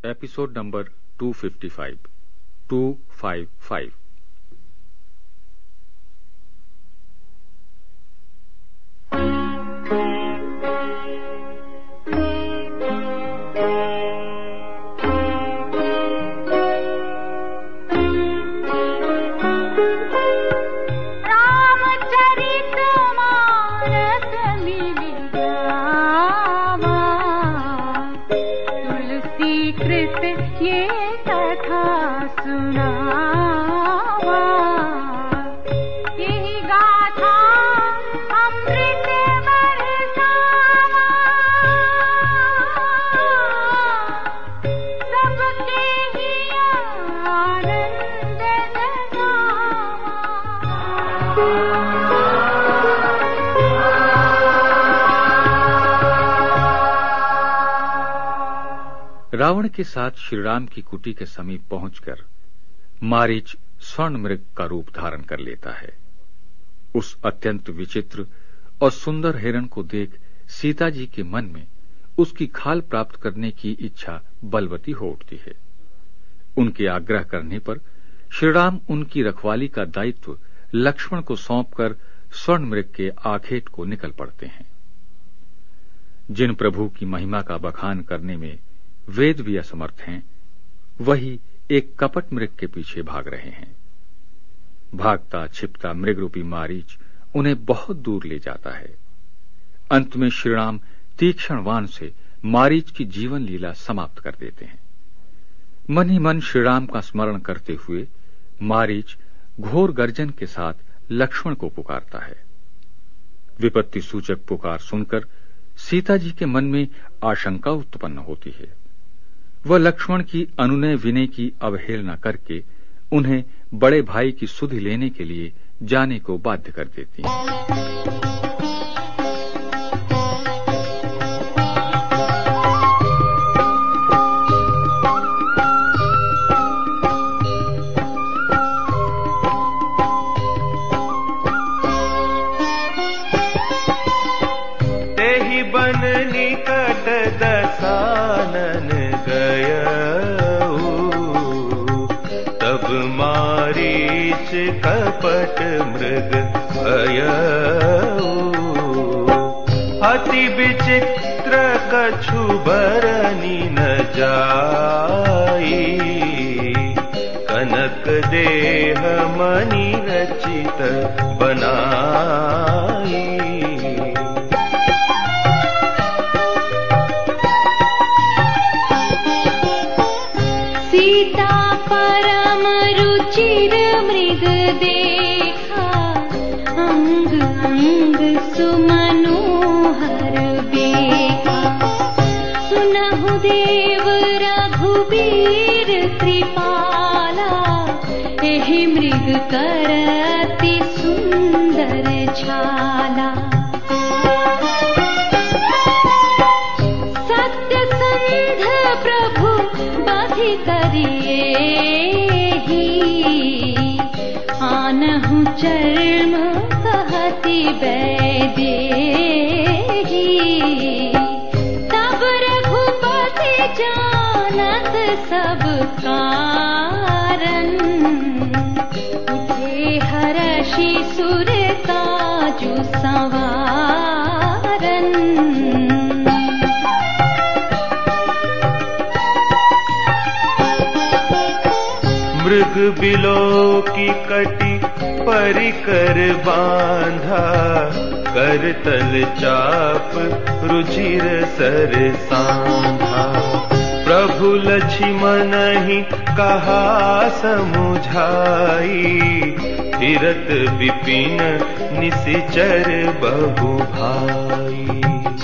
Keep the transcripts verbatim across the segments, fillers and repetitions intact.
Episode number two fifty five, two fifty five. Ravan के साथ श्रीराम की कुटी के समीप पहुंचकर मारीच स्वर्ण मृग का रूप धारण कर लेता है। उस अत्यंत विचित्र और सुंदर हिरण को देख सीता जी के मन में उसकी खाल प्राप्त करने की इच्छा बलवती हो उठती है। उनके आग्रह करने पर श्रीराम उनकी रखवाली का दायित्व लक्ष्मण को सौंपकर स्वर्ण मृग के आखेट को निकल पड़ते हैं। जिन प्रभु की महिमा का बखान करने में वेद भी असमर्थ हैं, वही एक कपट मृग के पीछे भाग रहे हैं। भागता छिपता मृग रूपी मारीच उन्हें बहुत दूर ले जाता है। अंत में श्रीराम तीक्ष्ण बाण से मारीच की जीवन लीला समाप्त कर देते हैं। मन ही मन श्रीराम का स्मरण करते हुए मारीच घोर गर्जन के साथ लक्ष्मण को पुकारता है। विपत्ति सूचक पुकार सुनकर सीता जी के मन में आशंका उत्पन्न होती है। वह लक्ष्मण की अनुनय विनय की अवहेलना करके उन्हें बड़े भाई की सुधि लेने के लिए जाने को बाध्य कर देती है। तेहि बन निकट दसानन मारीच कपट मृग भयऊ, अति विचित्र कछु बरनी न जाई, कनक देह मणि रचित बनाई। सीता परम रुचिर मृग देखा, अंग अंग सुमनोहर बेखा। सुनहु देव रघुबीर कृपाला, एहि मृग करति सुंदर छाला। सत्य संध प्रभु बाधि करिए, आनहु चर्म कहति बैदेही। तब रघुपति जानत सब कारण, उठे हर्षि सुर काजु संवारन। मृग बिलो की कटी परिकर बांधा, करतल चाप रुचिर सर सांधा। प्रभु लक्ष्मण ही कहा समुझाई, फिरत विपिन निशिचर बहु भाई।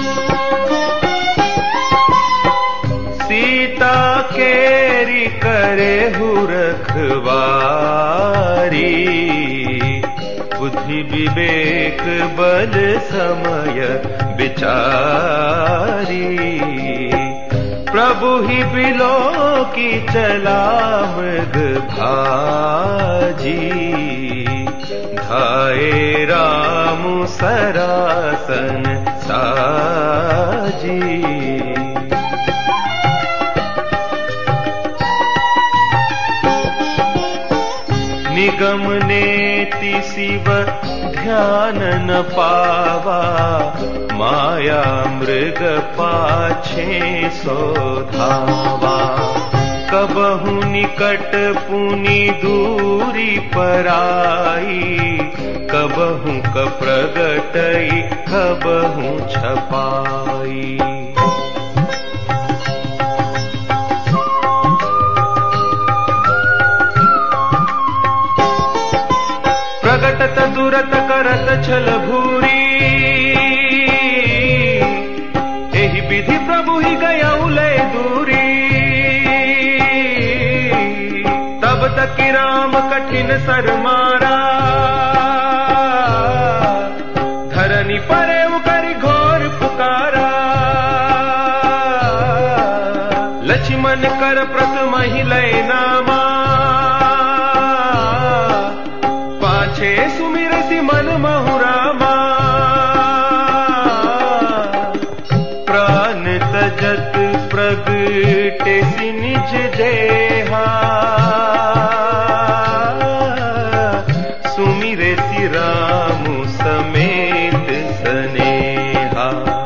सीता केरी करे हु रखवारी, बुद्धि विवेक बल समय विचारी। प्रभु ही बिलो की चला मृग भाजी, धाये राम सरासन साजी। निगम नेति शिव ध्यान न पावा, माया मृग पाछे सो धावा। कबहु निकट पुनि दूरी पराई, कबहु कप्रगटई कबहु छपाई। प्रगटत दुरत करत छल भूरी, एहि विधि प्रभु ही गया लय दूरी। तब तक राम कठिन सर मारा, धरनी परे करि घोर पुकारा। लक्ष्मण कर प्रथम ही लय नामा, पाछे सुमिरसि मन महु रामा। प्राण तजत प्रगटेसि निज देहा, सुमिरसि रामु समेत सनेहा।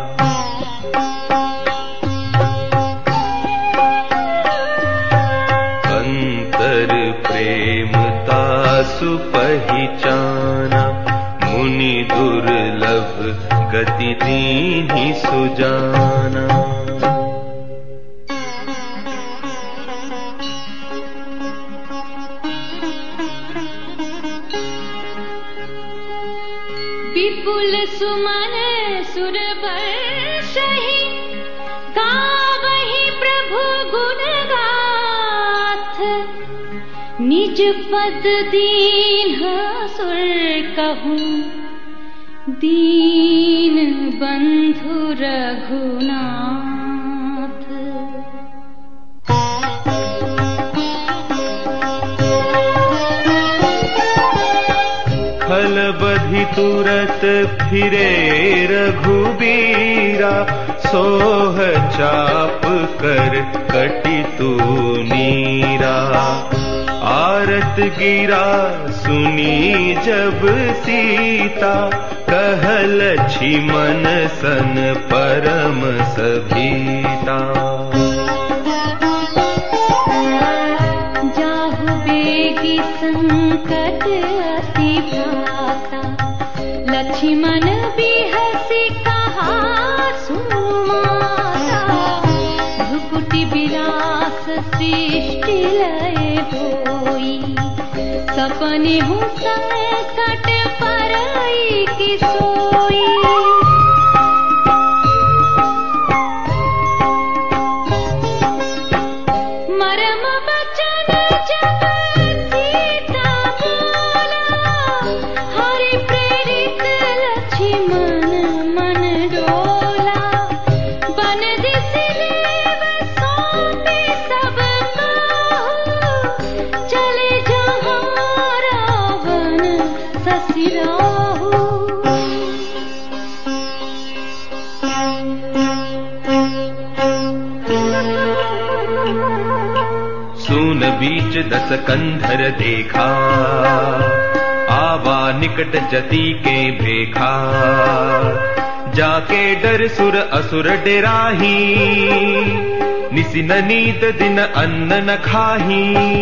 अंतर प्रेम तासु पहिचाना, मुनि दुर्लभ गति दीन्हि सुजाना। विपुल सुमन सुर वर्षहि, गावहि प्रभु गुण गाथ। निज पद दीन सुर कहूँ, दीन बंधु रघुनाथ। खल बधि तुरत फिरे रघुबीरा, सोह चाप कर कटि तू नीरा। आरत गिरा सुनी जब सीता, कहल लक्ष्मण सन परम सभीता। जाहु बेगी संकट अति भ्राता, लक्ष्मण बिहसि कहा सुनु माता। भ्रुकुटि विलास सृष्टि लय होई, सपने हूँ संकट परई की सोई। मरम बचन जब सीता बोला, हरि प्रेरित लक्ष्मण मन डोला। बन दिस देव सौंपे सब काहू, चले जहाँ रावण शशि राहु। सून बीच दस कंधर देखा, आवा निकट जति के भेखा। जाके डर सुर असुर डेराही, निसि न नींद दिन अन्न न खाही।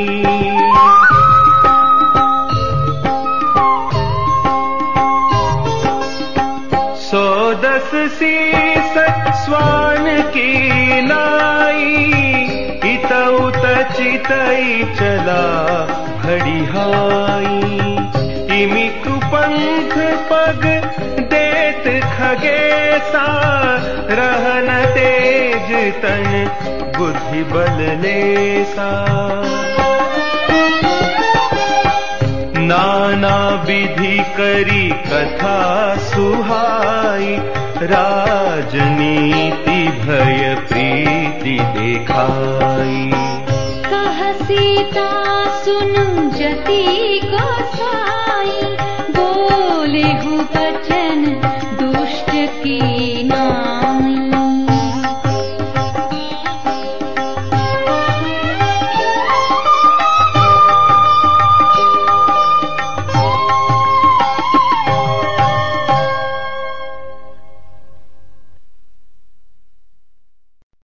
सो दस शीस स्वान की नाई, इतउत चितई चला भड़िहाई। इमि कुपंथ पग देत खगेसा, रहन तेज तन बुद्धि बल लेसा। नाना विधि करी कथा सुहाई, राजनीति भय प्रीति देखाई। कह सीता सुन जति गोसाई, बोले हूँ बचन